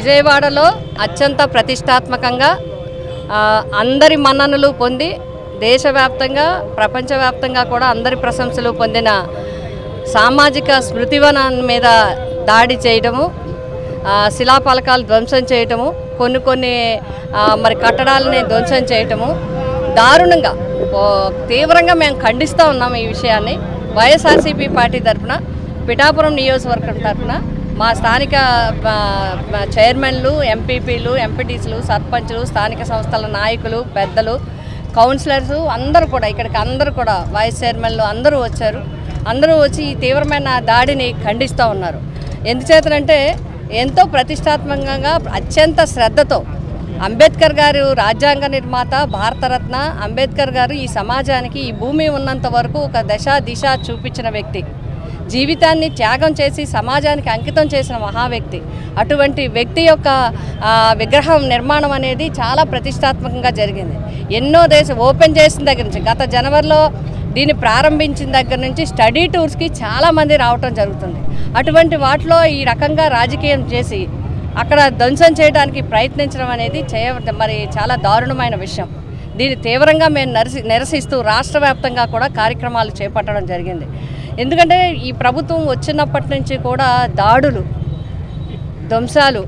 విజయవాడలో అత్యంత ప్రతిష్టాత్మకంగా అందరి మన్ననలు పొంది దేశవ్యాప్తంగా ప్రపంచవ్యాప్తంగా కూడా అందరి ప్రశంసలు పొందిన సామాజిక స్మృతివనం మీద దాడి చేయడము, శిలాఫలకాలు ధ్వంసం చేయటము, కొన్ని మరి కట్టడాలని ధ్వంసం చేయటము దారుణంగా తీవ్రంగా మేము ఖండిస్తూ ఉన్నాము. ఈ విషయాన్ని వైఎస్ఆర్సీపీ పార్టీ తరఫున పిఠాపురం నియోజకవర్గం తరఫున మా స్థానిక చైర్మన్లు, ఎంపీపీలు, ఎంపీటీసీలు, సర్పంచులు, స్థానిక సంస్థల నాయకులు, పెద్దలు, కౌన్సిలర్స్ అందరూ కూడా ఇక్కడికి అందరూ కూడా వైస్ చైర్మన్లు అందరూ వచ్చారు. అందరూ వచ్చి ఈ తీవ్రమైన దాడిని ఖండిస్తూ ఉన్నారు. ఎందుచేతనంటే ఎంతో ప్రతిష్టాత్మకంగా అత్యంత శ్రద్ధతో అంబేద్కర్ గారు రాజ్యాంగ నిర్మాత, భారతరత్న అంబేద్కర్ గారు ఈ సమాజానికి ఈ భూమి ఉన్నంత వరకు ఒక దిశ చూపించిన వ్యక్తి, జీవితాన్ని త్యాగం చేసి సమాజానికి అంకితం చేసిన మహా వ్యక్తి. అటువంటి వ్యక్తి యొక్క విగ్రహం నిర్మాణం అనేది చాలా ప్రతిష్టాత్మకంగా జరిగింది. ఎన్నో ఓపెన్ చేసిన దగ్గర నుంచి గత జనవరిలో దీన్ని ప్రారంభించిన దగ్గర నుంచి స్టడీ టూర్స్కి చాలామంది రావటం జరుగుతుంది. అటువంటి వాటిలో ఈ రకంగా రాజకీయం చేసి అక్కడ ధ్వంసం చేయడానికి ప్రయత్నించడం అనేది మరి చాలా దారుణమైన విషయం. దీన్ని తీవ్రంగా మేము నిరసిస్తూ రాష్ట్ర వ్యాప్తంగా కూడా కార్యక్రమాలు చేపట్టడం జరిగింది. ఎందుకంటే ఈ ప్రభుత్వం వచ్చినప్పటి నుంచి కూడా దాడులు, ధ్వంసాలు,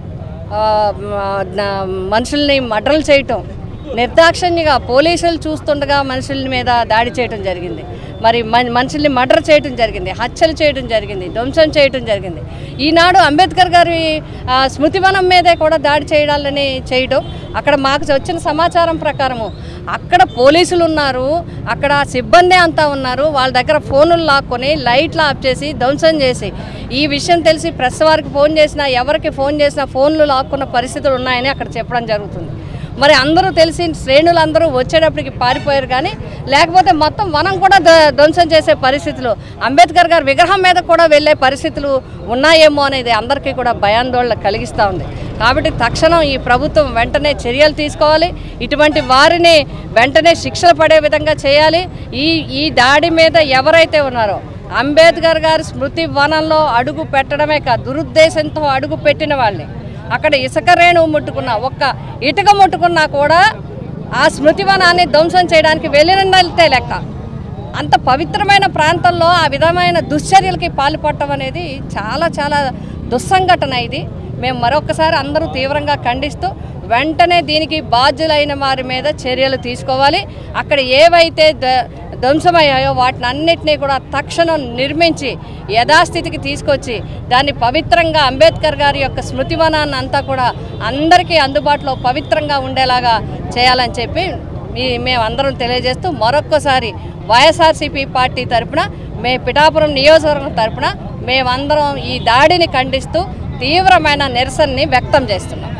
మనుషుల్ని మర్డర్లు చేయటం, నిర్దాక్షిణ్యంగా పోలీసులు చూస్తుండగా మనుషుల మీద దాడి చేయడం జరిగింది. మరి మనుషుల్ని మర్డర్ చేయడం జరిగింది, హత్యలు చేయడం జరిగింది, ధ్వంసం చేయడం జరిగింది. ఈనాడు అంబేద్కర్ గారి స్మృతివనం మీదే కూడా దాడి చేయాలని చేయడం. అక్కడ మాకు వచ్చిన సమాచారం ప్రకారము అక్కడ పోలీసులు ఉన్నారు, అక్కడ సిబ్బంది అంతా ఉన్నారు. వాళ్ళ దగ్గర ఫోనులు లాక్కొని లైట్లు ఆఫ్ చేసి ధ్వంసం చేసి, ఈ విషయం తెలిసి ప్రెస్ వారికి ఫోన్ చేసినా, ఎవరికి ఫోన్ చేసినా ఫోన్లు లాక్కున్న పరిస్థితులు ఉన్నాయని అక్కడ చెప్పడం జరుగుతుంది. మరి అందరూ తెలిసి శ్రేణులందరూ వచ్చేటప్పటికి పారిపోయారు. కానీ లేకపోతే మొత్తం వనం కూడా ధ్వంసం చేసే పరిస్థితులు, అంబేద్కర్ గారి విగ్రహం మీద కూడా వెళ్ళే పరిస్థితులు ఉన్నాయేమో అనేది అందరికీ కూడా భయాందోళన కలిగిస్తూ ఉంది. కాబట్టి తక్షణం ఈ ప్రభుత్వం వెంటనే చర్యలు తీసుకోవాలి. ఇటువంటి వారిని వెంటనే శిక్షలు పడే విధంగా చేయాలి. ఈ దాడి మీద ఎవరైతే ఉన్నారో అంబేద్కర్ గారి స్మృతి వనంలో అడుగు పెట్టడమే కాదు, దురుద్దేశంతో అడుగు పెట్టిన వాళ్ళని, అక్కడ ఇసుక రేణువు ముట్టుకున్నా, ఒక్క ఇటుక ముట్టుకున్నా కూడా ఆ స్మృతివనాన్ని ధ్వంసం చేయడానికి వెళ్ళినట్టే లెక్క. అంత పవిత్రమైన ప్రాంతంలో ఆ విధమైన దుశ్చర్యలకి పాల్పడటం అనేది చాలా చాలా దుస్సంఘటన. ఇది మేము మరొకసారి అందరూ తీవ్రంగా ఖండిస్తూ వెంటనే దీనికి బాధ్యులైన వారి మీద చర్యలు తీసుకోవాలి. అక్కడ ఏవైతే ధ్వంసమయ్యాయో వాటిని అన్నిటినీ కూడా తక్షణం నిర్మించి యథాస్థితికి తీసుకొచ్చి దాన్ని పవిత్రంగా అంబేద్కర్ గారి యొక్క స్మృతివనాన్ని అంతా కూడా అందరికీ అందుబాటులో పవిత్రంగా ఉండేలాగా చేయాలని చెప్పి మేమందరం తెలియజేస్తూ మరొక్కసారి వైఎస్ఆర్సీపీ పార్టీ తరఫున పిఠాపురం నియోజకవర్గం తరఫున మేమందరం ఈ దాడిని ఖండిస్తూ తీవ్రమైన నిరసనని వ్యక్తం చేస్తున్నాం.